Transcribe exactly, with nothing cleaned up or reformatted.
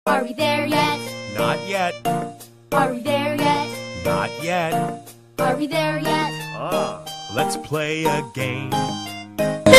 Are we there yet? Not yet. Are we there yet? Not yet. Are we there yet? Ah, let's play a game.